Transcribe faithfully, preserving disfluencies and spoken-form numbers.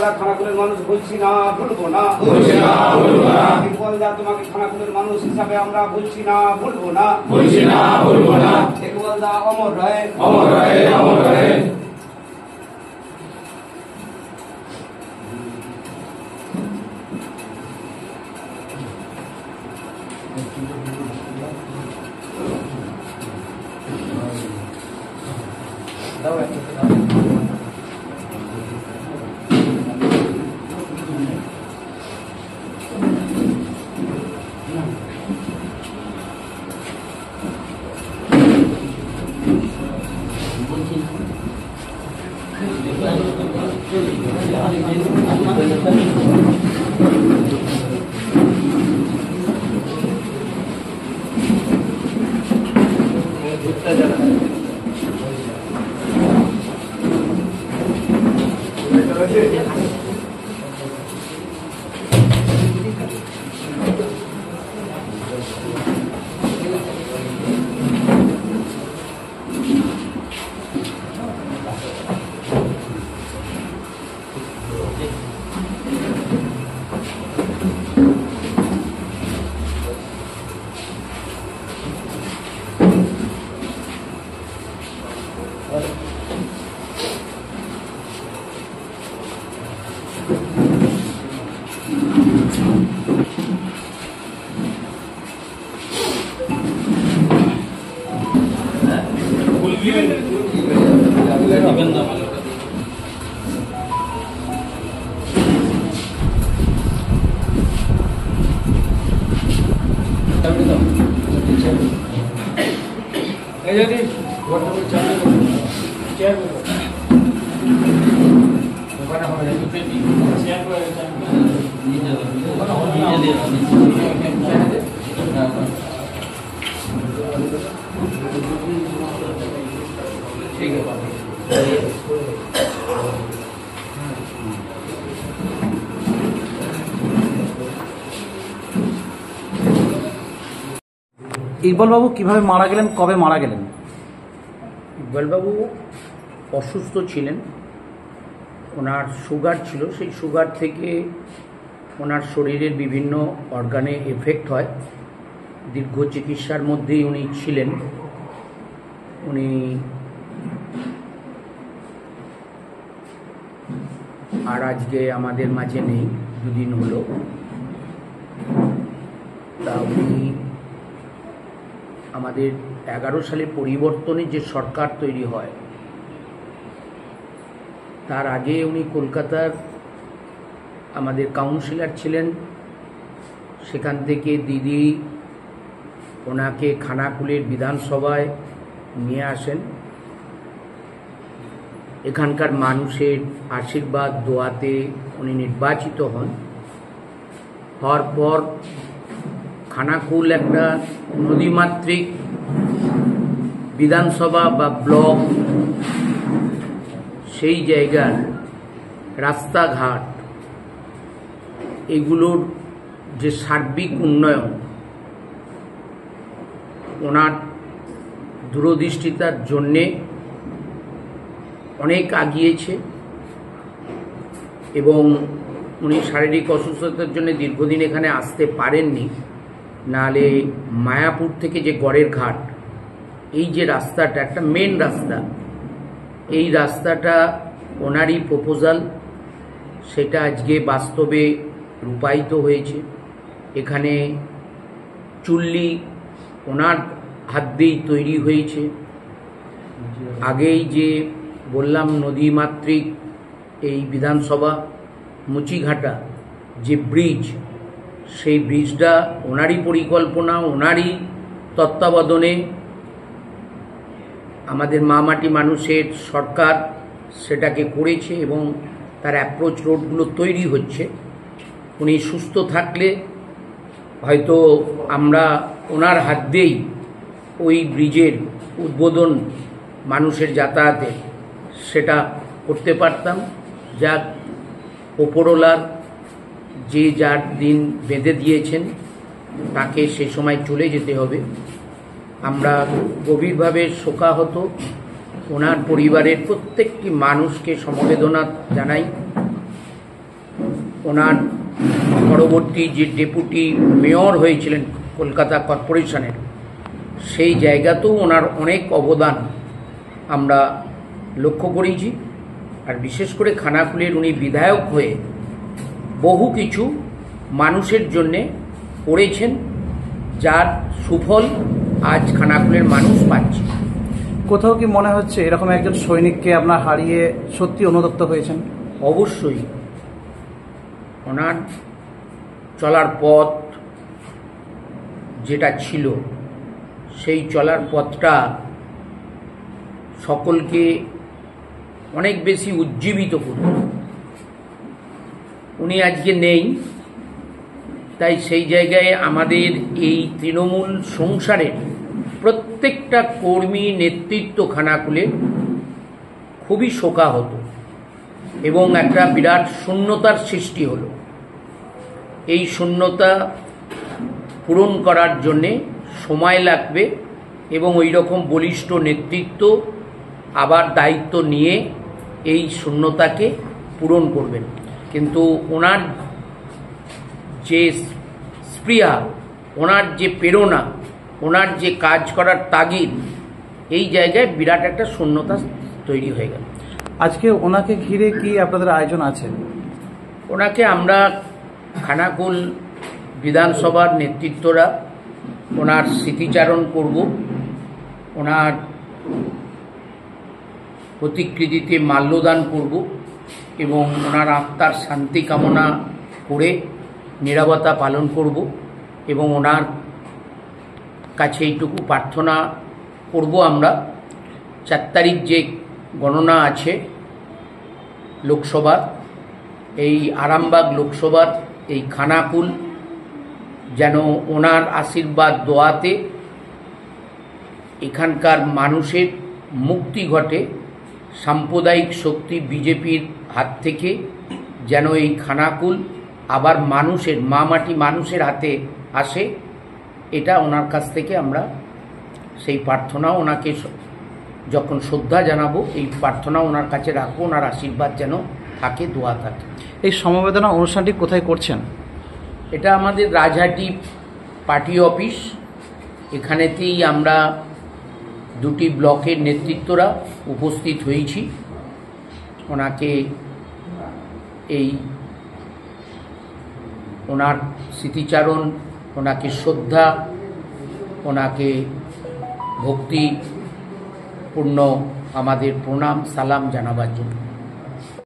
আমরা খানাকুলের মানুষ বলছি না ভুলবো না, ইকবালদা তোমাকে খানাকুলের মানুষ হিসাবে আমরা বলছি না ভুলবো না, বলছি না ভুলবো না। ইকবালদা অমর রহে, অমর রহে, অমর রহে। ইকবাল বাবু কিভাবে মারা গেলেন, কবে মারা গেলেন? ইকবাল বাবু অসুস্থ ছিলেন, ওনার সুগার ছিল, সেই সুগার থেকে ওনার শরীরের বিভিন্ন অর্গানে এফেক্ট হয়। দীর্ঘ চিকিৎসার মধ্যেই উনি ছিলেন। উনি আর আজকে আমাদের মাঝে নেই, দুদিন হলো। তা উনি আমাদের এগারো সালে পরিবর্তনে যে সরকার তৈরি হয় তার আগে উনি কলকাতার আমাদের কাউন্সিলর ছিলেন। সেখান থেকে দিদি ওনাকে খানাকুলের বিধানসভায় নিয়ে আসেন। এখানকার মানুষের আশীর্বাদ দোয়াতে উনি নির্বাচিত হন। হওয়ার পর খানাকুল একটা নদীমাতৃক বিধানসভা বা ব্লক, সেই জায়গার রাস্তাঘাট এগুলোর যে সার্বিক উন্নয়ন ওনার দূরদৃষ্টিতার জন্যে অনেক আগিয়েছে এবং উনি শারীরিক অসুস্থতার জন্য দীর্ঘদিন এখানে আসতে পারেননি। নাহলে মায়াপুর থেকে যে গড়ের ঘাট, এই যে রাস্তাটা একটা মেন রাস্তা, এই রাস্তাটা ওনারই প্রপোজাল, সেটা আজকে বাস্তবে রূপায়িত হয়েছে। এখানে চুল্লি ওনার হাত দিয়েই তৈরি হয়েছে। আগেই যে বললাম নদীমাতৃক এই বিধানসভা মুচিঘাটা যে ব্রিজ, সেই ব্রিজটা ওনারই পরিকল্পনা, ওনারই তত্ত্বাবধানে আমাদের মামাটি মানুষের সরকার সেটাকে করেছে এবং তার অ্যাপ্রোচ রোডগুলো তৈরি হচ্ছে। উনি সুস্থ থাকলে হয়তো আমরা ওনার হাত দিয়েই ওই ব্রিজের উদ্বোধন মানুষের যাতায়াতে সেটা করতে পারতাম। যাক, ওপরওয়ালার যে যার দিন বেঁধে দিয়েছেন তাকে সে সময় চলে যেতে হবে। আমরা গভীরভাবে শোকাহত, ওনার পরিবারের প্রত্যেকটি মানুষকে সমবেদনা জানাই ওনার পরবর্তী যে ডেপুটি মেয়র হয়েছিলেন কলকাতা কর্পোরেশনের, সেই জায়গাতেও ওনার অনেক অবদান আমরা লক্ষ্য করেছি। আর বিশেষ করে খানাকুলের উনি বিধায়ক হয়ে বহু কিছু মানুষের জন্যে করেছেন, যার সুফল আজ খানাকুলের মানুষ পাচ্ছে। কোথাও কি মনে হচ্ছে এরকম একজন সৈনিককে আপনার হারিয়ে সত্যি অনুতপ্ত হয়েছেন? অবশ্যই ওনার চলার পথ যেটা ছিল, সেই চলার পথটা সকলকে অনেক বেশি উজ্জীবিত করত। উনি আজকে নেই, তাই সেই জায়গায় আমাদের এই তৃণমূল সংসারের প্রত্যেকটা কর্মী নেতৃত্ব খানাকুলে খুবই শোকাহত এবং একটা বিরাট শূন্যতার সৃষ্টি হলো। এই শূন্যতা পূরণ করার জন্যে সময় লাগবে এবং ওই রকম বলিষ্ঠ নেতৃত্ব আবার দায়িত্ব নিয়ে এই শূন্যতাকে পূরণ করবেন। কিন্তু ওনার যে স্পৃহা, ওনার যে প্রেরণা, ওনার যে কাজ করার তাগিদ, এই জায়গায় বিরাট একটা শূন্যতা তৈরি হয়ে গেল। আজকে ওনাকে ঘিরে কি আপনাদের আয়োজন আছে? ওনাকে আমরা খানাকুল বিধানসভার নেতৃত্বরা ওনার স্মৃতিচারণ করব, ওনার প্রতিকৃতিতে মাল্যদান করব এবং ওনার আত্মার শান্তি কামনা করে নীরবতা পালন করব এবং ওনার কাছে এইটুকু প্রার্থনা করব আমরা, চার তারিখ যে গণনা আছে লোকসভার, এই আরামবাগ লোকসভার এই খানাকুল যেন ওনার আশীর্বাদ দোয়াতে এখানকার মানুষের মুক্তি ঘটে, সাম্প্রদায়িক শক্তি বিজেপির হাত থেকে যেন এই খানাকুল আবার মানুষের, মা মাটি মানুষের হাতে আসে, এটা ওনার কাছ থেকে আমরা সেই প্রার্থনা, ওনাকে যখন শ্রদ্ধা জানাবো এই প্রার্থনা ওনার কাছে রাখবো, ওনার আশীর্বাদ যেন থাকে, দোয়া থাকে। এই সমবেদনা অনুষ্ঠানটি কোথায় করছেন? এটা আমাদের রাজহাটি পার্টি অফিস, এখানেতেই আমরা দুটি ব্লকের নেতৃত্বরা উপস্থিত হয়েছি। ওনাকে এই ওনার স্মৃতিচারণ, ওনাকে শ্রদ্ধা, ওনাকে ভক্তিপূর্ণ আমাদের প্রণাম সালাম জানাবার জন্য।